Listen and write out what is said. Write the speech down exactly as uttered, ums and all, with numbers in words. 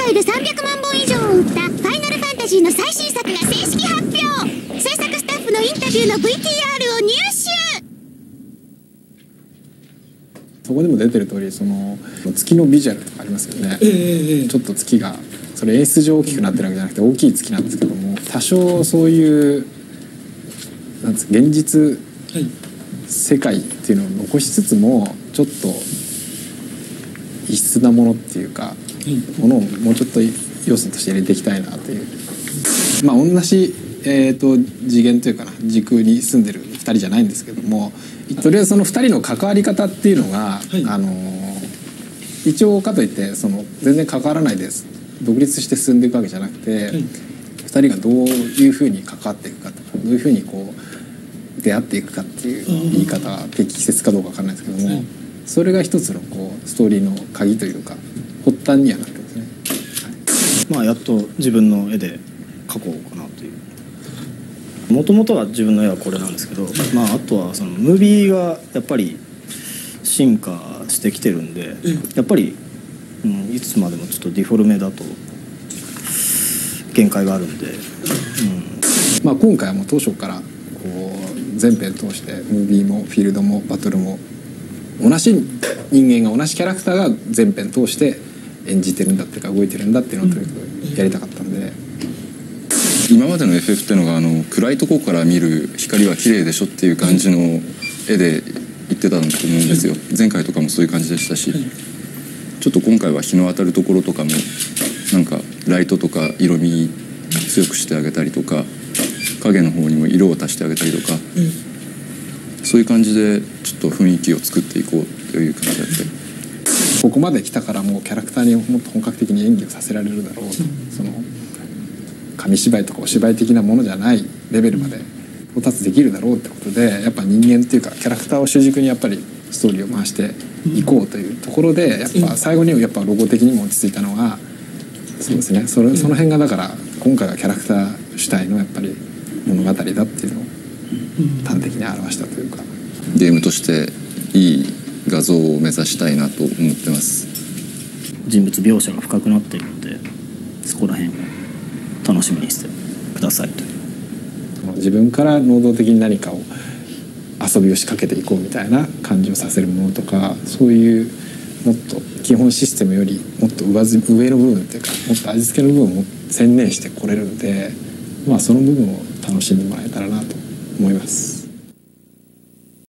界でさんびゃくまんぼん以上を売ったファイナルファンタジーの最新作が正式発表。制作スタッフのインタビューの ブイティーアール を入手。 そこでも出てる通り、その月のビジュアルとかありますよね、えー、ちょっと月がそれ演出上大きくなってるわけじゃなくて大きい月なんですけども、多少そういうなんです現実世界っていうのを残しつつもちょっと異質なものっていうか、ものをもうちょっと要素として入れていきたいなという、まあ同じ、えー、と次元というかな時空に住んでるふたりじゃないんですけども、とりあえずそのふたりの関わり方っていうのが、はい、あの一応かといってその全然関わらないです独立して進んでいくわけじゃなくて、はい、ふたりがどういうふうに関わっていくかとか、どういうふうにこう出会っていくかっていう言い方は適切かどうか分かんないですけども、はい、それが一つのこうストーリーの鍵というか発端にはなってますね。 はい、まあやっと自分の絵で描こうかなという。もともとは自分の絵はこれなんですけど、まああとはそのムービーがやっぱり進化してきてるんで、やっぱり、うん、いつまでもちょっとディフォルメだと限界があるんで、うん、 まあ今回はもう当初からこう全編通してムービーもフィールドもバトルも同じ人間が同じキャラクターが全編通して演じてるんだっていうか動いてるんだっていうのをとにかくやりたかったんで、 今までの エフエフ っていうのがあの暗いとこから見る光は綺麗でしょっていう感じの絵で言ってたんだと思うんですよ。前回とかもそういう感じでしたし、ちょっと今回は日の当たるところとかもなんかライトとか色味強くしてあげたりとか、影の方にも色を足してあげたりとか、そういう感じでちょっと雰囲気を作っていこうという感じでやって、 ここまで来たからもうキャラクターにもっと本格的に演技をさせられるだろうと、その紙芝居とかお芝居的なものじゃないレベルまで到達できるだろうってことで、やっぱ人間っていうかキャラクターを主軸にやっぱりストーリーを回していこうというところで、やっぱ最後にやっぱロゴ的にも落ち着いたのがそうですね、それその辺がだから今回はキャラクター主体のやっぱり物語だっていうのを端的に表したというか、 ゲームとしていい画像を目指したいなと思ってます。 人物描写が深くなっているので、そこら辺を楽しみにしてくださいという。 自分から能動的に何かを遊びを仕掛けていこうみたいな感じをさせるものとか、そういうもっと基本システムよりもっと上ず上の部分っていうか、もっと味付けの部分を専念してこれるので、まあその部分を楽しんでもらえたらなと思います。